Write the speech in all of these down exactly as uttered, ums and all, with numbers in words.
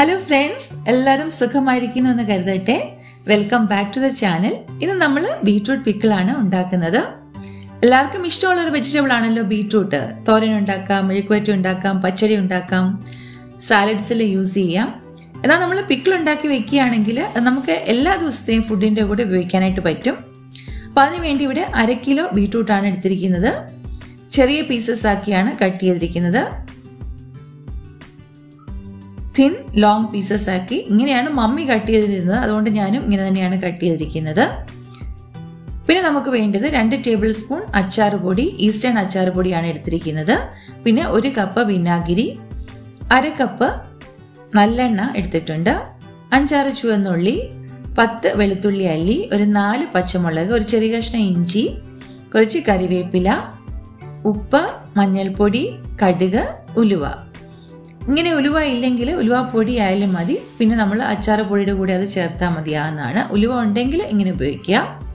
Hello friends, ellarum sukhamayirikkunnu ennu karudette. Welcome back to the channel. Innu nammal beetroot pickle aanu undakkunnathu. Ellarkum ishtamulla oru vegetable aanallo beetroot. Thoran undakkam, mezhukku undakkam, pachadi undakkam, salads il use cheyyam. എന്നാൽ നമ്മൾ pickle ഉണ്ടാക്കി വെക്കുകയാണെങ്കിൽ നമുക്ക് എല്ലാ ദിവസത്തെയും ഫുഡിൻ്റെ കൂടെ ഉപയോഗിക്കാനായിട്ട് പറ്റും. അപ്പോൾ അതിന് വേണ്ടി ഇവിടെ അര കിലോ ബീട്രൂട്ടാണ് എടുത്തിരിക്കുന്നത്. ചെറിയ പീസസ് ആക്കിയാണ് കട്ട് ചെയ്തിരിക്കുന്നത്. തിൻ ലോങ് പീസസ് ആക്കി ഇങ്ങനെയാണ് മമ്മി കട്ട് ചെയ്തിരുന്നത്, അതുകൊണ്ട് ഞാനും ഇങ്ങനെ തന്നെയാണ് കട്ട് ചെയ്തിരിക്കുന്നത്. പിന്നെ നമുക്ക് വേണ്ടത് രണ്ട് ടേബിൾ സ്പൂൺ അച്ചാർ പൊടി, ഈസ്റ്റേൺ അച്ചാർ പൊടിയാണ് എടുത്തിരിക്കുന്നത്. പിന്നെ ഒരു കപ്പ് വിനാഗിരി, അര കപ്പ് നല്ലെണ്ണ എടുത്തിട്ടുണ്ട്, അഞ്ചാറ് ചുവന്നുള്ളി, പത്ത് വെളുത്തുള്ളി അല്ലി, ഒരു നാല് പച്ചമുളക്, ഒരു ചെറിയ കഷ്ണം ഇഞ്ചി, കുറച്ച് കറിവേപ്പില, ഉപ്പ്, മഞ്ഞൾപ്പൊടി, കടുക്, ഉലുവ. ഇങ്ങനെ ഉലുവ ഇല്ലെങ്കിൽ ഉലുവ പൊടി ആയാലും മതി. പിന്നെ നമ്മൾ അച്ചാർ പൊടിയുടെ കൂടെ അത് ചേർത്താൽ മതിയാവുന്നതാണ്. ഉലുവ ഉണ്ടെങ്കിൽ ഇങ്ങനെ ഉപയോഗിക്കുക.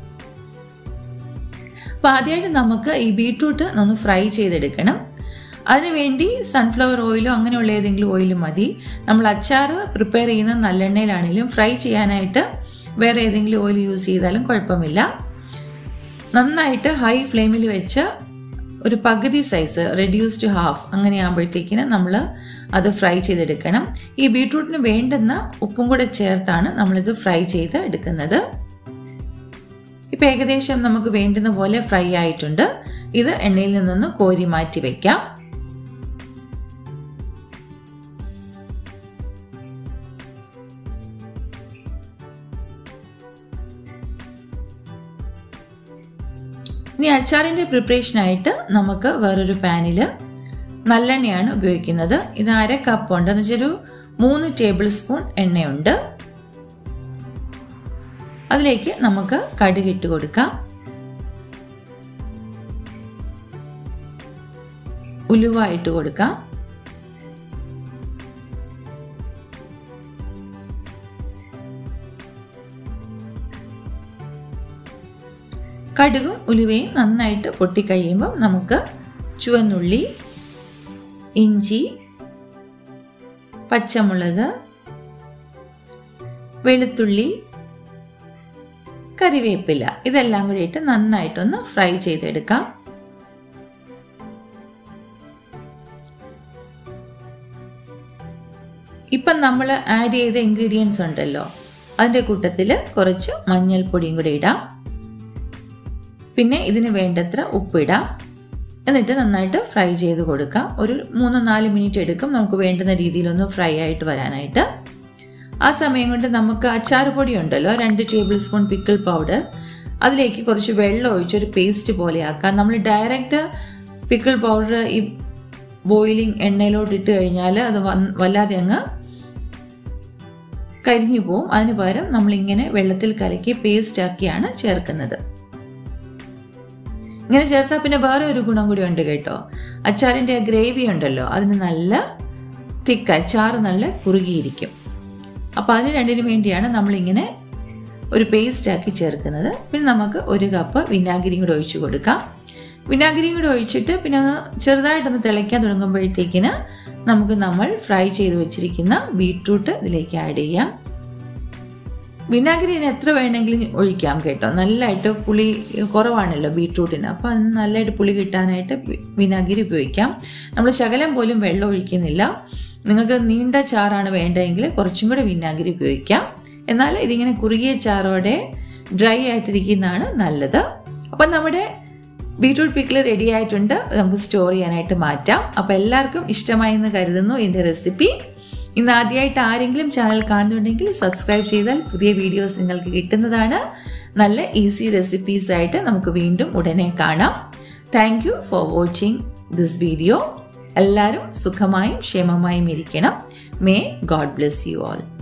അപ്പോൾ ആദ്യമായിട്ട് നമുക്ക് ഈ ബീട്രൂട്ട് ഒന്ന് ഫ്രൈ ചെയ്തെടുക്കണം. അതിനുവേണ്ടി സൺഫ്ലവർ ഓയിലോ അങ്ങനെയുള്ള ഏതെങ്കിലും ഓയിലും മതി. നമ്മൾ അച്ചാർ പ്രിപ്പയർ ചെയ്യുന്ന നല്ലെണ്ണയിലാണെങ്കിലും ഫ്രൈ ചെയ്യാനായിട്ട് വേറെ ഏതെങ്കിലും ഓയിൽ യൂസ് ചെയ്താലും കുഴപ്പമില്ല. നന്നായിട്ട് ഹൈ ഫ്ലെയിമിൽ വെച്ച് ഒരു പകുതി സൈസ് റെഡ്യൂസ്ഡ് ഹാഫ് അങ്ങനെ ആകുമ്പോഴത്തേക്കിന് നമ്മൾ അത് ഫ്രൈ ചെയ്തെടുക്കണം. ഈ ബീട്രൂട്ടിന് വേണ്ടുന്ന ഉപ്പും കൂടെ ചേർത്താണ് നമ്മളിത് ഫ്രൈ ചെയ്ത് എടുക്കുന്നത്. ഇപ്പം ഏകദേശം നമുക്ക് വേണ്ടുന്ന പോലെ ഫ്രൈ ആയിട്ടുണ്ട്. ഇത് എണ്ണയിൽ നിന്നൊന്ന് കോരി മാറ്റി വയ്ക്കാം. ഇനി അച്ചാറിൻ്റെ പ്രിപ്പറേഷനായിട്ട് നമുക്ക് വേറൊരു പാനിൽ നല്ലെണ്ണയാണ് ഉപയോഗിക്കുന്നത്. ഇത് അര കപ്പ് ഉണ്ട്, എന്ന് വെച്ചാൽ ഒരു മൂന്ന് ടേബിൾ സ്പൂൺ എണ്ണയുണ്ട്. അതിലേക്ക് നമുക്ക് കടുക് ഇട്ട് കൊടുക്കാം, ഉലുവ ഇട്ട് കൊടുക്കാം, കടുകും ഉലുവയും നന്നായിട്ട് പൊട്ടിക്കഴിയുമ്പം നമുക്ക് ചുവന്നുള്ളി, ഇഞ്ചി, പച്ചമുളക്, വെളുത്തുള്ളി, കറിവേപ്പില ഇതെല്ലാം കൂടി ഇട്ട് നന്നായിട്ടൊന്ന് ഫ്രൈ ചെയ്തെടുക്കാം. ഇപ്പം നമ്മൾ ആഡ് ചെയ്ത ഇൻഗ്രീഡിയൻസ് ഉണ്ടല്ലോ, അതിൻ്റെ കൂട്ടത്തിൽ കുറച്ച് മഞ്ഞൾപ്പൊടിയും കൂടി ഇടാം. പിന്നെ ഇതിന് വേണ്ടത്ര ഉപ്പിടാം. എന്നിട്ട് നന്നായിട്ട് ഫ്രൈ ചെയ്ത് കൊടുക്കാം. ഒരു മൂന്ന് നാല് മിനിറ്റ് എടുക്കും നമുക്ക് വേണ്ടുന്ന രീതിയിലൊന്ന് ഫ്രൈ ആയിട്ട് വരാനായിട്ട്. ആ സമയം കൊണ്ട് നമുക്ക് അച്ചാർ പൊടി ഉണ്ടല്ലോ, രണ്ട് ടേബിൾ സ്പൂൺ പിക്കിൾ പൗഡർ, അതിലേക്ക് കുറച്ച് വെള്ളം ഒഴിച്ചൊരു പേസ്റ്റ് പോലെ ആക്കാം. നമ്മൾ ഡയറക്റ്റ് പിക്കിൾ പൗഡർ ഈ ബോയിലിംഗ് എണ്ണയിലോട്ട് ഇട്ട് കഴിഞ്ഞാൽ അത് വല്ലാതെ അങ്ങ് കരിഞ്ഞു പോവും. അതിന് പകരം നമ്മളിങ്ങനെ വെള്ളത്തിൽ കലക്കി പേസ്റ്റ് ആക്കിയാണ് ചേർക്കുന്നത്. ഇങ്ങനെ ചേർത്താൽ പിന്നെ വേറെ ഒരു ഗുണം കൂടി ഉണ്ട് കേട്ടോ. അച്ചാറിൻ്റെ ഗ്രേവി ഉണ്ടല്ലോ, അതിന് നല്ല തിക്ക്, അച്ചാർ നല്ല കുറുകിയിരിക്കും. അപ്പോൾ അതിന് രണ്ടിനു വേണ്ടിയാണ് നമ്മളിങ്ങനെ ഒരു പേസ്റ്റ് ആക്കി ചേർക്കുന്നത്. പിന്നെ നമുക്ക് ഒരു കപ്പ് വിനാഗിരിയും കൂടെ ഒഴിച്ച് കൊടുക്കാം. വിനാഗിരിയും കൂടെ ഒഴിച്ചിട്ട് പിന്നെ ഒന്ന് ചെറുതായിട്ടൊന്ന് തിളയ്ക്കാൻ തുടങ്ങുമ്പോഴത്തേക്കിന് നമുക്ക് നമ്മൾ ഫ്രൈ ചെയ്ത് വെച്ചിരിക്കുന്ന ബീട്രൂട്ട് ഇതിലേക്ക് ആഡ് ചെയ്യാം. വിനാഗിരി ഇതിന് എത്ര വേണമെങ്കിലും ഒഴിക്കാം കേട്ടോ. നല്ലതായിട്ട് പുളി കുറവാണല്ലോ ബീട്രൂട്ടിന്, അപ്പോൾ അതിന് നല്ലതായിട്ട് പുളി കിട്ടാനായിട്ട് വിനാഗിരി ഉപയോഗിക്കാം. നമ്മൾ ശകലം പോലും വെള്ളം ഒഴിക്കുന്നില്ല. നിങ്ങൾക്ക് നീണ്ട ചാറാണ് വേണ്ടതെങ്കിൽ കുറച്ചും കൂടെ വിനാഗിരി ഉപയോഗിക്കാം. എന്നാൽ ഇതിങ്ങനെ കുറുകിയ ചാറോടെ ഡ്രൈ ആയിട്ടിരിക്കുന്നതാണ് നല്ലത്. അപ്പം നമ്മുടെ ബീട്രൂട്ട് പിക്കിൾ റെഡി ആയിട്ടുണ്ട്. നമുക്ക് സ്റ്റോർ ചെയ്യാനായിട്ട് മാറ്റാം. അപ്പോൾ എല്ലാവർക്കും ഇഷ്ടമായി എന്ന് കരുതുന്നു ഇതിൻ്റെ റെസിപ്പി. ഇന്ന് ആദ്യമായിട്ട് ആരെങ്കിലും ചാനൽ കാണുന്നുണ്ടെങ്കിൽ സബ്സ്ക്രൈബ് ചെയ്താൽ പുതിയ വീഡിയോസ് നിങ്ങൾക്ക് കിട്ടുന്നതാണ്. നല്ല ഈസി റെസിപ്പീസ് ആയിട്ട് നമുക്ക് വീണ്ടും ഉടനെ കാണാം. Thank you for watching this video. എല്ലാവരും സുഖമായും ക്ഷേമമായും ഇരിക്കണം. May God bless you all.